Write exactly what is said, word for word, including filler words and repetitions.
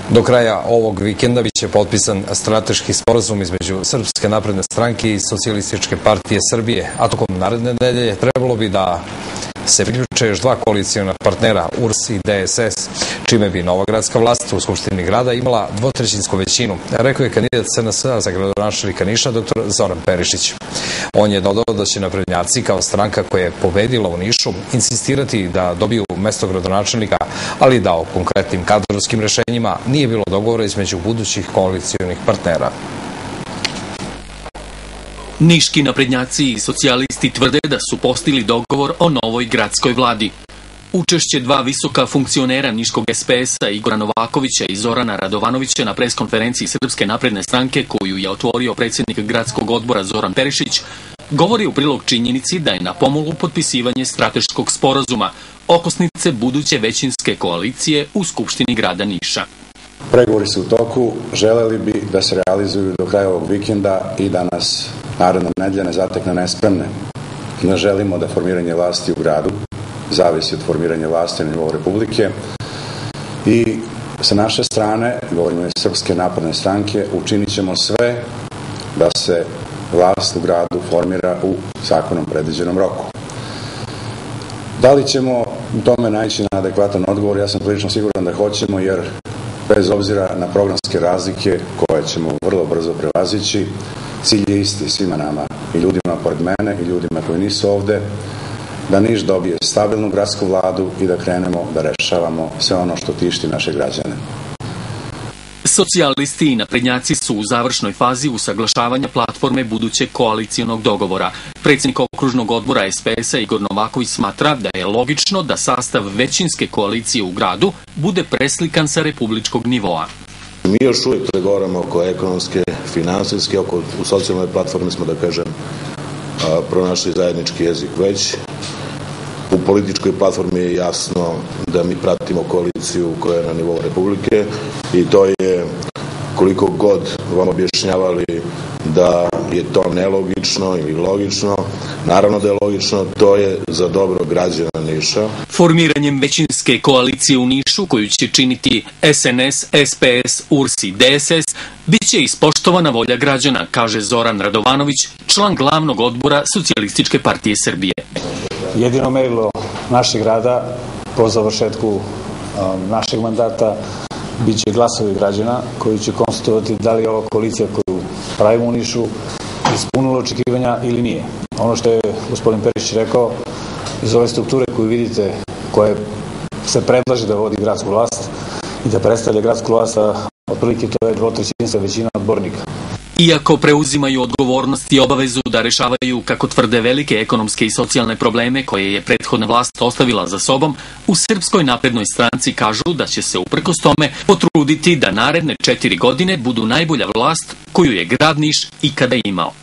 Do kraja ovog vikenda biće potpisan strateški sporazum između Srpske napredne stranke i Socijalističke partije Srbije, a tokom naredne nedelje trebalo bi da se priključe još dva koaliciona partnera, U R S i D S S, čime bi novogradska vlast u Skupštini grada imala dvotrećinsku većinu, rekao je kandidat S N S-a za gradonačelnika Niša dr Zoran Perišić. On je dodao da će naprednjaci kao stranka koja je pobedila u Nišu insistirati da dobiju mesto gradonačelnika, ali da o konkretnim kadrovskim rešenjima nije bilo dogovora između budućih koalicionih partnera. Niški naprednjaci i socijalisti tvrde da su postigli dogovor o novoj gradskoj vladi. Učešće dva visoka funkcionera Niškog S P S-a Igora Novakovića i Zorana Radovanovića na preskonferenciji Srpske napredne stranke, koju je otvorio predsjednik gradskog odbora Zoran Perišić, govori u prilog činjenici da je na pomolu potpisivanje strateškog sporazuma, okosnice buduće većinske koalicije u Skupštini grada Niša. Pregovori su u toku, želeli bi da se realizuju do kraja ovog vikenda i da nas naredna nedelja ne zatekne nespremne. Ne želimo da formiranje vlasti u gradu zavisi od formiranja vlasti na nivou Republike i sa naše strane, govorimo iz Srpske napredne stranke, učinit ćemo sve da se vlast u gradu formira u zakonom predviđenom roku. Da li ćemo u tome naći na adekvatan odgovor? Ja sam prilično siguran da hoćemo, jer bez obzira na programske razlike koje ćemo vrlo brzo prevazići, cilj je isti svima nama, i ljudima pored mene i ljudima koji nisu ovde, da Niš dobije stabilnu gradsku vladu i da krenemo da rešavamo sve ono što tišti naše građane. Socijalisti i naprednjaci su u završnoj fazi usaglašavanja platforme budućeg koalicijonog dogovora. Predsjednik okružnog odbora S P S-a Igor Novaković smatra da je logično da sastav većinske koalicije u gradu bude preslikan sa republičkog nivoa. Mi još uvijek pregovaramo oko ekonomske, finansijske, oko u socijalnoj platformi smo, da kažem, pronašli zajednički jezik već. U političkoj platformi je jasno da mi pratimo koaliciju koja je na nivou Republike i to je, koliko god vam objašnjavali da je to nelogično ili logično, naravno da je logično, to je za dobro građana Niša. Formiranjem većinske koalicije u Nišu, koju će činiti S N S, S P S, U R S i D S S, bit će ispoštovana volja građana, kaže Zoran Radovanović, član glavnog odbora Socijalističke partije Srbije. Jedino merilo našeg rada po završetku um, našeg mandata bit će glasovi građana koji će konstatovati da li je ova koalicija koju pravimo u Nišu ispunila očekivanja ili nije. Ono što je gospodin Perišić rekao, iz ove strukture koju vidite, koje se predlaže da vodi gradsku vlast i da predstavlja gradsku vlast, otprilike to je dvotrećinska većina odbornika. Iako preuzimaju odgovornost i obavezu da rešavaju, kako tvrde, velike ekonomske i socijalne probleme koje je prethodna vlast ostavila za sobom, u Srpskoj naprednoj stranci kažu da će se uprkos tome potruditi da naredne četiri godine budu najbolja vlast koju je grad Niš ikada imao.